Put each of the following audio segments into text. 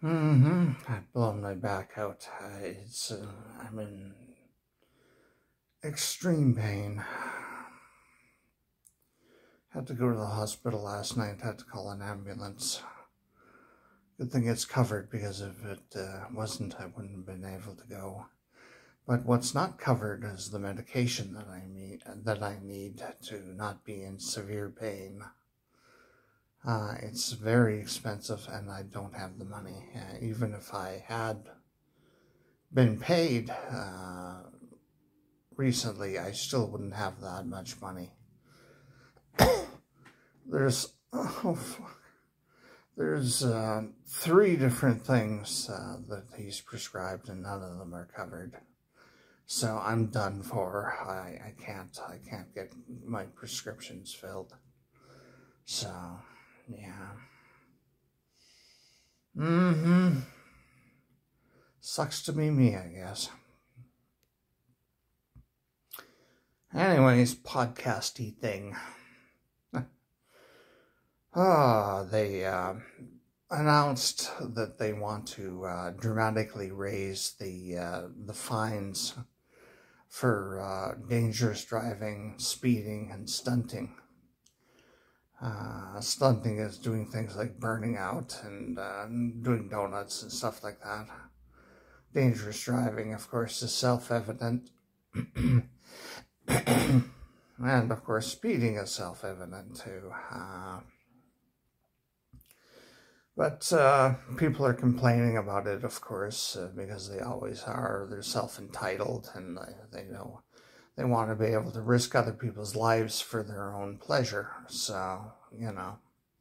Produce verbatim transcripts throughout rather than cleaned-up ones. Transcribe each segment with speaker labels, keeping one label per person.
Speaker 1: Mm-hmm. I've blown my back out. Uh, it's, uh, I'm in extreme pain. Had to go to the hospital last night. Had to call an ambulance. Good thing it's covered, because if it uh, wasn't, I wouldn't have been able to go. But what's not covered is the medication that I need, that I need to not be in severe pain. Uh, it's very expensive, and I don't have the money. Uh, even if I had been paid uh, recently, I still wouldn't have that much money. There's oh fuck. There's uh, three different things uh, that he's prescribed, and none of them are covered. So I'm done for. I, I can't I can't get my prescriptions filled. So yeah. Mm-hmm. Sucks to be me, I guess. Anyways, podcasty thing. Ah, they uh, announced that they want to uh, dramatically raise the uh, the fines for uh, dangerous driving, speeding, and stunting. Uh, stunting is doing things like burning out and uh, doing donuts and stuff like that. Dangerous driving, of course, is self-evident. And, of course, speeding is self-evident, too. Uh, but uh, people are complaining about it, of course, uh, because they always are. They're self-entitled, and they, they know they want to be able to risk other people's lives for their own pleasure. So, you know,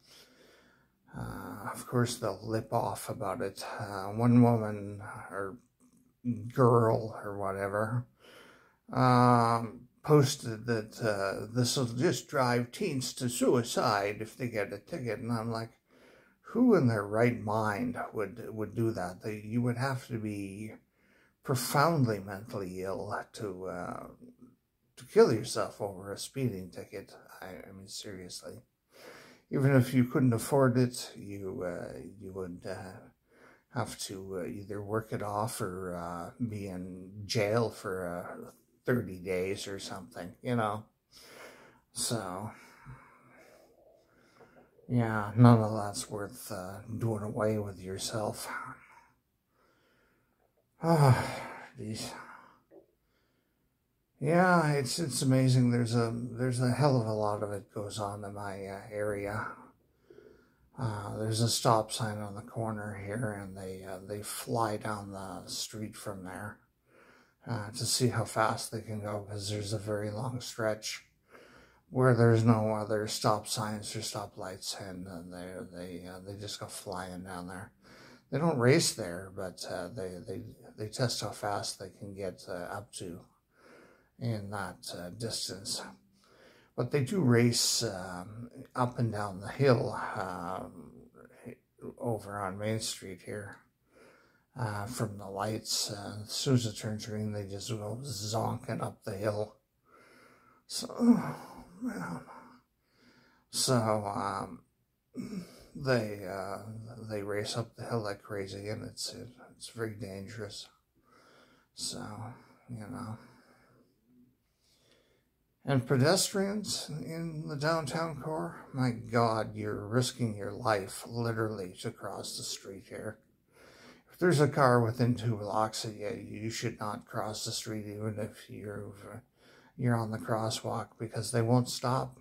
Speaker 1: uh, of course, they'll lip off about it. Uh, one woman, or girl, or whatever, um, posted that uh, this will just drive teens to suicide if they get a ticket. And I'm like, who in their right mind would would do that? They, you would have to be profoundly mentally ill to uh, to kill yourself over a speeding ticket. I, I mean, seriously. Even if you couldn't afford it, you uh, you would uh, have to uh, either work it off or uh, be in jail for uh, thirty days or something, you know. So, yeah, none of that's worth uh, doing away with yourself. Ah, geez. Yeah, it's it's amazing. There's a there's a hell of a lot of it goes on in my uh, area. Uh, there's a stop sign on the corner here, and they uh, they fly down the street from there uh, to see how fast they can go, because there's a very long stretch where there's no other stop signs or stoplights, and uh, they they uh, they just go flying down there. They don't race there, but uh, they they they test how fast they can get uh, up to in that uh, distance. But they do race um, up and down the hill um, over on Main Street here uh, from the lights. Uh, as soon as it turns green, they just go zonking up the hill. So, oh, man. So um, they uh, they race up the hill like crazy, and it's it, it's very dangerous. So, you know. And pedestrians in the downtown core, my God, you're risking your life, literally, to cross the street here. If there's a car within two blocks of you, you should not cross the street, even if you're, you're on the crosswalk, because they won't stop.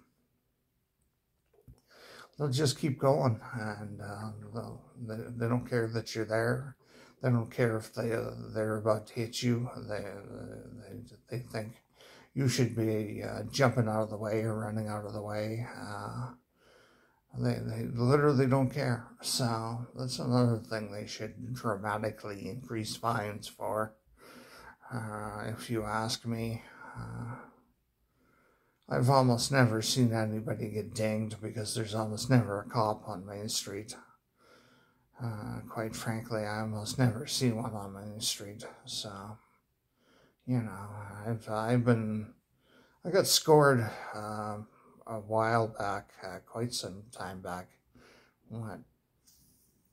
Speaker 1: They'll just keep going, and uh, they, they don't care that you're there. They don't care if they, uh, they're about to hit you. They, they, they think you should be uh, jumping out of the way or running out of the way. Uh, they, they literally don't care. So that's another thing they should dramatically increase fines for, uh, if you ask me. Uh, I've almost never seen anybody get dinged, because there's almost never a cop on Main Street. Uh, quite frankly, I almost never see one on Main Street. So, you know, I've I've been, I got scored uh, a while back, uh, quite some time back, what,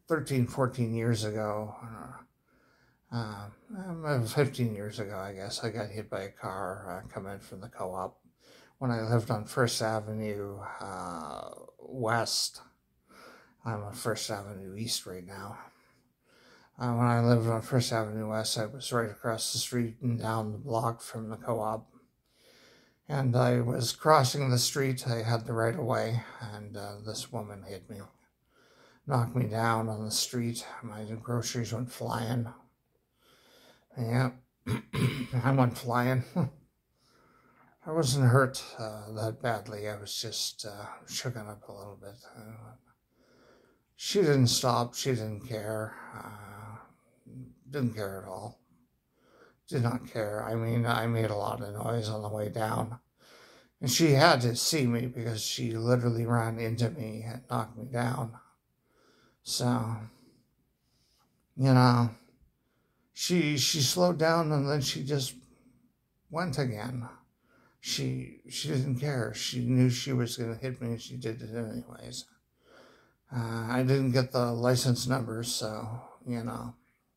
Speaker 1: thirteen, fourteen years ago, uh, uh, fifteen years ago, I guess, I got hit by a car uh, coming from the co-op when I lived on First Avenue uh, West. I'm on First Avenue East right now. Uh, when I lived on First Avenue West, I was right across the street and down the block from the co-op. And I was crossing the street. I had the right of way, and uh, this woman hit me, knocked me down on the street. My groceries went flying. Yeah, I went flying. I wasn't hurt uh, that badly. I was just uh, shooken up a little bit. Uh, she didn't stop. She didn't care. Uh, didn't care at all. Did not care. I mean, I made a lot of noise on the way down. And she had to see me because she literally ran into me and knocked me down. So, you know, she she slowed down and then she just went again. She she didn't care. She knew she was going to hit me and she did it anyways. Uh, I didn't get the license number, so, you know.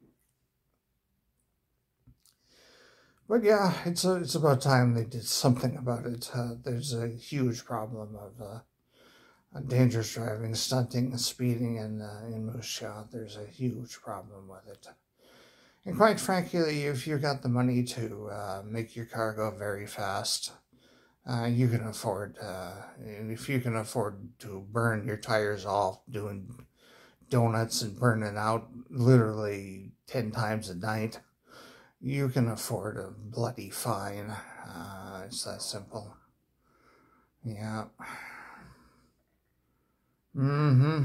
Speaker 1: But yeah, it's a, it's about time they did something about it. Uh, there's a huge problem of uh, dangerous driving, stunting, speeding in, uh, in Moose Jaw. There's a huge problem with it. And quite frankly, if you got the money to uh, make your car go very fast, uh, you can afford, uh, and if you can afford to burn your tires off doing donuts and burning out literally ten times a night, you can afford a bloody fine. Uh, it's that simple. Yeah. Mm-hmm.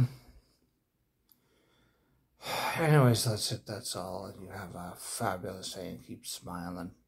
Speaker 1: Anyways, that's it. That's all. You have a fabulous day and keep smiling.